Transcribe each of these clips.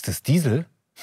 das Diesel?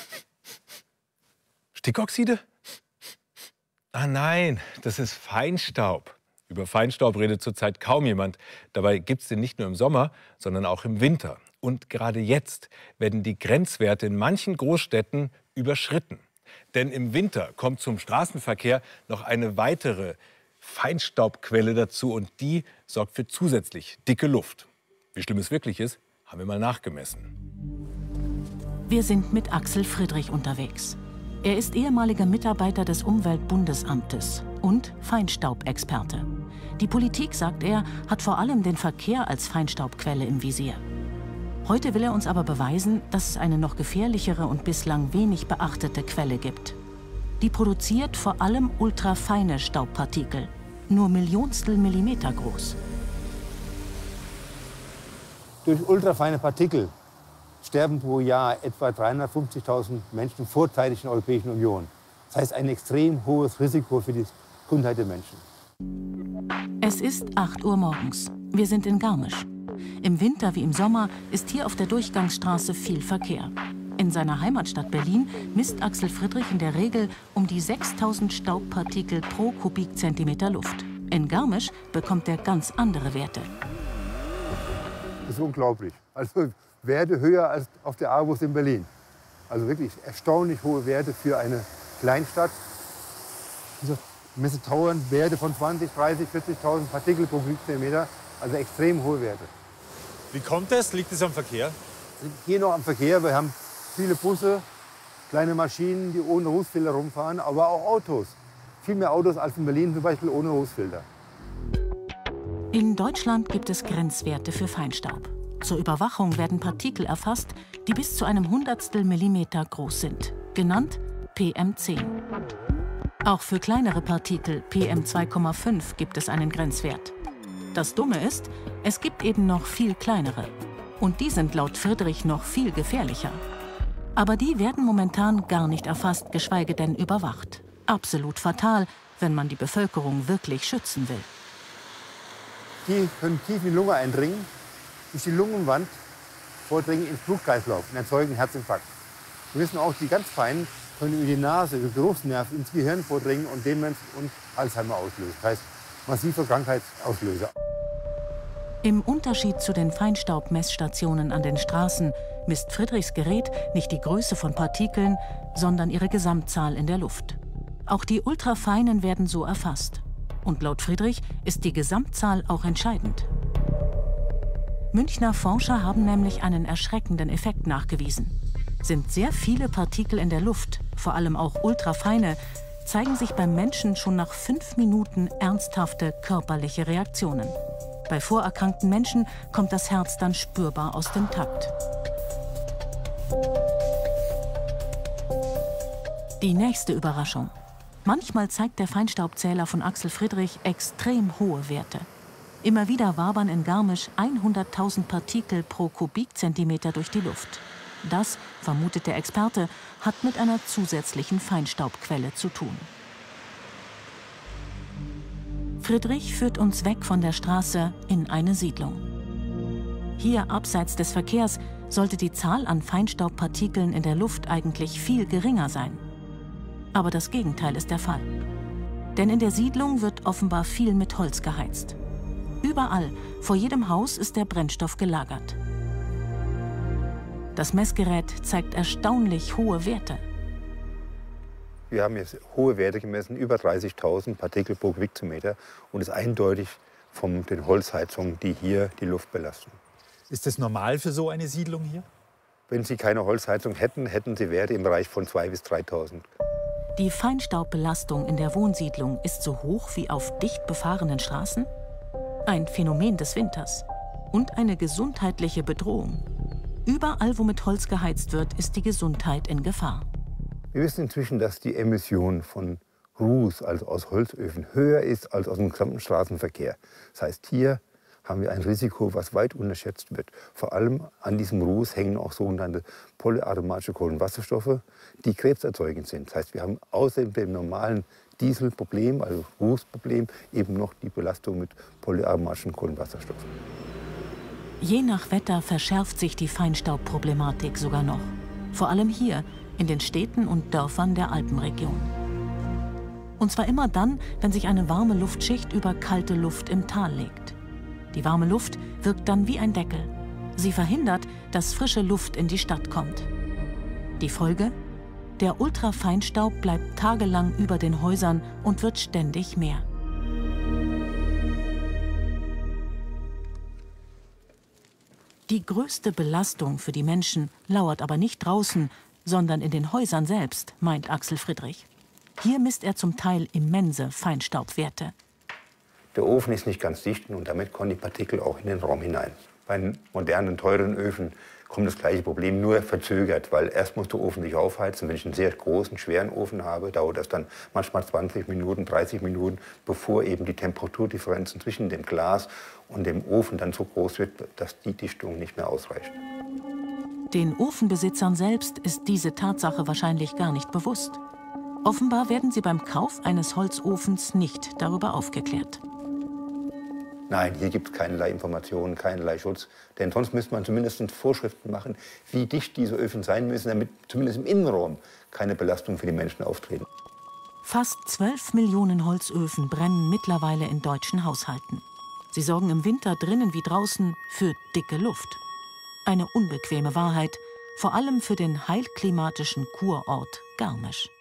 Stickoxide? Ah nein, das ist Feinstaub. Über Feinstaub redet zurzeit kaum jemand. Dabei gibt es den nicht nur im Sommer, sondern auch im Winter. Und gerade jetzt werden die Grenzwerte in manchen Großstädten überschritten. Denn im Winter kommt zum Straßenverkehr noch eine weitere Feinstaubquelle dazu und die sorgt für zusätzlich dicke Luft. Wie schlimm es wirklich ist, haben wir mal nachgemessen. Wir sind mit Axel Friedrich unterwegs. Er ist ehemaliger Mitarbeiter des Umweltbundesamtes und Feinstaubexperte. Die Politik, sagt er, hat vor allem den Verkehr als Feinstaubquelle im Visier. Heute will er uns aber beweisen, dass es eine noch gefährlichere und bislang wenig beachtete Quelle gibt. Die produziert vor allem ultrafeine Staubpartikel, nur Millionstel Millimeter groß. Durch ultrafeine Partikel sterben pro Jahr etwa 350.000 Menschen vorzeitig in der Europäischen Union. Das heißt, ein extrem hohes Risiko für die Gesundheit der Menschen. Es ist 8 Uhr morgens. Wir sind in Garmisch. Im Winter wie im Sommer ist hier auf der Durchgangsstraße viel Verkehr. In seiner Heimatstadt Berlin misst Axel Friedrich in der Regel um die 6.000 Staubpartikel pro Kubikzentimeter Luft. In Garmisch bekommt er ganz andere Werte. Das ist unglaublich. Also Werte höher als auf der AWUS in Berlin. Also wirklich erstaunlich hohe Werte für eine Kleinstadt. Diese Messe Tauern Werte von 20, 30, 40.000 Partikel pro Kubikzentimeter. Also extrem hohe Werte. Wie kommt das? Liegt es am Verkehr? Wir sind hier noch am Verkehr. Wir haben viele Busse, kleine Maschinen, die ohne Rußfilter rumfahren, aber auch Autos. Viel mehr Autos als in Berlin zum Beispiel ohne Rußfilter. In Deutschland gibt es Grenzwerte für Feinstaub. Zur Überwachung werden Partikel erfasst, die bis zu einem Hundertstel Millimeter groß sind, genannt PM10. Auch für kleinere Partikel, PM2,5, gibt es einen Grenzwert. Das Dumme ist, es gibt eben noch viel kleinere. Und die sind laut Friedrich noch viel gefährlicher. Aber die werden momentan gar nicht erfasst, geschweige denn überwacht. Absolut fatal, wenn man die Bevölkerung wirklich schützen will. Die können tief in die Lunge eindringen, durch die Lungenwand vordringen ins Blutkreislauf und erzeugen Herzinfarkt. Wir wissen auch, die ganz Feinen können über die Nase, über den Geruchsnerv ins Gehirn vordringen und dementsprechend Alzheimer auslösen. Das heißt, massive Krankheitsauslöser. Im Unterschied zu den Feinstaubmessstationen an den Straßen misst Friedrichs Gerät nicht die Größe von Partikeln, sondern ihre Gesamtzahl in der Luft. Auch die ultrafeinen werden so erfasst. Und laut Friedrich ist die Gesamtzahl auch entscheidend. Münchner Forscher haben nämlich einen erschreckenden Effekt nachgewiesen. Sind sehr viele Partikel in der Luft, vor allem auch ultrafeine, zeigen sich beim Menschen schon nach 5 Minuten ernsthafte körperliche Reaktionen. Bei vorerkrankten Menschen kommt das Herz dann spürbar aus dem Takt. Die nächste Überraschung. Manchmal zeigt der Feinstaubzähler von Axel Friedrich extrem hohe Werte. Immer wieder wabern in Garmisch 100.000 Partikel pro Kubikzentimeter durch die Luft. Das, vermutet der Experte, hat mit einer zusätzlichen Feinstaubquelle zu tun. Friedrich führt uns weg von der Straße in eine Siedlung. Hier, abseits des Verkehrs, sollte die Zahl an Feinstaubpartikeln in der Luft eigentlich viel geringer sein. Aber das Gegenteil ist der Fall. Denn in der Siedlung wird offenbar viel mit Holz geheizt. Überall, vor jedem Haus, ist der Brennstoff gelagert. Das Messgerät zeigt erstaunlich hohe Werte. Wir haben jetzt hohe Werte gemessen, über 30.000 Partikel pro Kubikmeter. Und das ist eindeutig von den Holzheizungen, die hier die Luft belasten. Ist das normal für so eine Siedlung hier? Wenn Sie keine Holzheizung hätten, hätten Sie Werte im Bereich von 2.000 bis 3.000. Die Feinstaubbelastung in der Wohnsiedlung ist so hoch wie auf dicht befahrenen Straßen? Ein Phänomen des Winters. Und eine gesundheitliche Bedrohung. Überall, wo mit Holz geheizt wird, ist die Gesundheit in Gefahr. Wir wissen inzwischen, dass die Emission von Ruß, also aus Holzöfen, höher ist als aus dem gesamten Straßenverkehr. Das heißt, hier haben wir ein Risiko, was weit unterschätzt wird. Vor allem an diesem Ruß hängen auch sogenannte polyaromatische Kohlenwasserstoffe, die krebserzeugend sind. Das heißt, wir haben außer dem normalen Dieselproblem, also Rußproblem, eben noch die Belastung mit polyaromatischen Kohlenwasserstoffen. Je nach Wetter verschärft sich die Feinstaubproblematik sogar noch. Vor allem hier, in den Städten und Dörfern der Alpenregion. Und zwar immer dann, wenn sich eine warme Luftschicht über kalte Luft im Tal legt. Die warme Luft wirkt dann wie ein Deckel. Sie verhindert, dass frische Luft in die Stadt kommt. Die Folge? Der Ultrafeinstaub bleibt tagelang über den Häusern und wird ständig mehr. Die größte Belastung für die Menschen lauert aber nicht draußen, sondern in den Häusern selbst, meint Axel Friedrich. Hier misst er zum Teil immense Feinstaubwerte. Der Ofen ist nicht ganz dicht und damit kommen die Partikel auch in den Raum hinein. Bei modernen, teuren Öfen kommt das gleiche Problem, nur verzögert, weil erst muss der Ofen sich aufheizen. Wenn ich einen sehr großen, schweren Ofen habe, dauert das dann manchmal 20 Minuten, 30 Minuten, bevor eben die Temperaturdifferenzen zwischen dem Glas und dem Ofen dann so groß wird, dass die Dichtung nicht mehr ausreicht. Den Ofenbesitzern selbst ist diese Tatsache wahrscheinlich gar nicht bewusst. Offenbar werden sie beim Kauf eines Holzofens nicht darüber aufgeklärt. Nein, hier gibt es keinerlei Informationen, keinerlei Schutz. Denn sonst müsste man zumindest Vorschriften machen, wie dicht diese Öfen sein müssen, damit zumindest im Innenraum keine Belastung für die Menschen auftreten. Fast 12 Millionen Holzöfen brennen mittlerweile in deutschen Haushalten. Sie sorgen im Winter drinnen wie draußen für dicke Luft. Eine unbequeme Wahrheit, vor allem für den heilklimatischen Kurort Garmisch.